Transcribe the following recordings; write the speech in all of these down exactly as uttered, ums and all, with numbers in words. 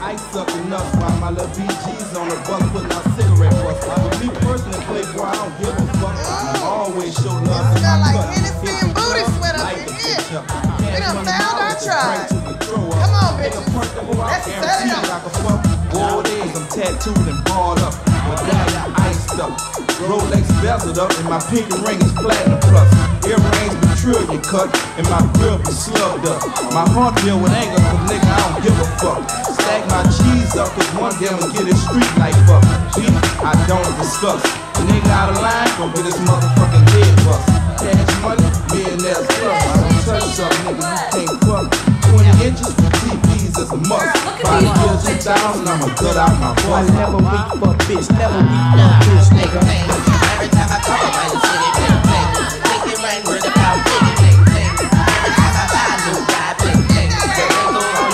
ice sucking up while my little B G's on the bus putting out cigarette butts. But me personally, Playboy, I don't give a fuck. I always show love to my like cut. Hennessy and booty sweat up in here. We done found our tribe. Come on, bitches. Let's set it up. Nowadays, I'm tattooed and barred up. Medallion iced up. Rolex bezeled up, and my pinky ring is platinum plus. Earrings be trillion cut, and my grill be slugged up. My heart filled with anger, cause nigga, I don't give a fuck. Stack my cheese up, cause one day I'ma get his street life up. Beef, I don't discuss. Nigga out of line, gon' get his motherfucking head bust. Cash money, millionaires plus. I don't touch something, nigga, you can't fuck. twenty inches, T Vs is a must. Five years, two thousand, I'ma gut out my butt. Never weak for bitch, never weak for bitch, nigga. Every time I come up, I just see it bling bling. Think it rain, word about bling bling bling. Every time I buy a new ride, bling bling. Every time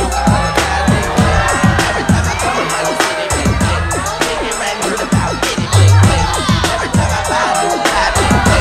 I come up, I just see it bling bling. Think it rain, word about bling bling bling. Every time I buy a new ride, bling bling.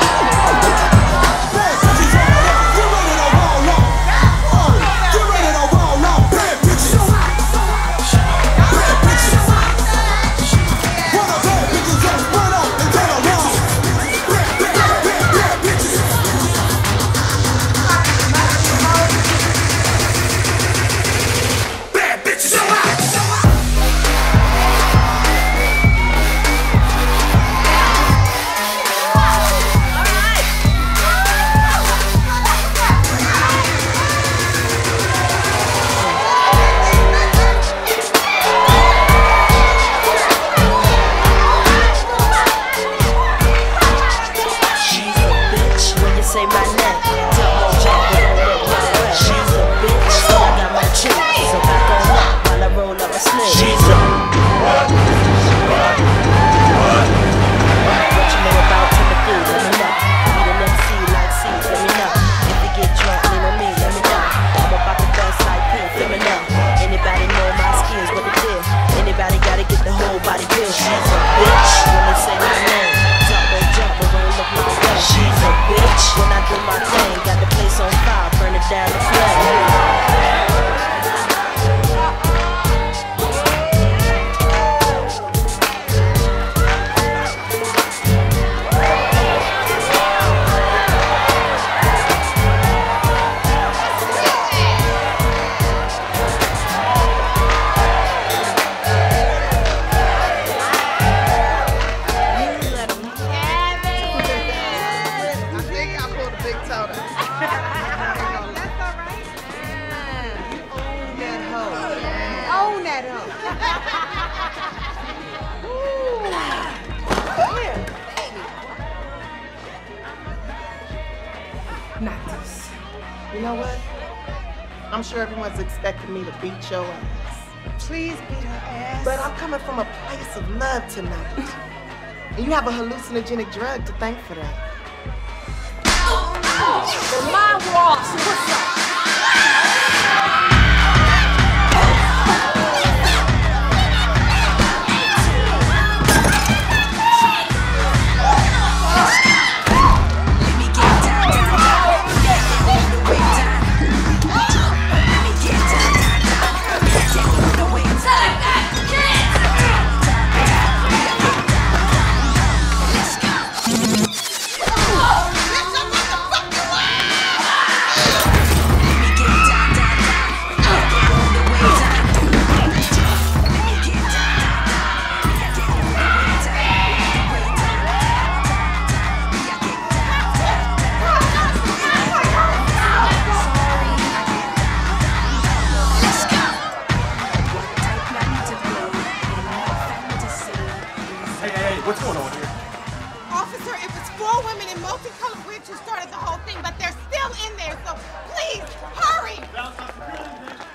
I'm sure everyone's expecting me to beat your ass. Please beat her ass. But I'm coming from a place of love tonight. And you have a hallucinogenic drug to thank for that. The my walks, what's up? What's going on here? Officer, it was four women in multicolored wigs who started the whole thing, but they're still in there, so please, hurry!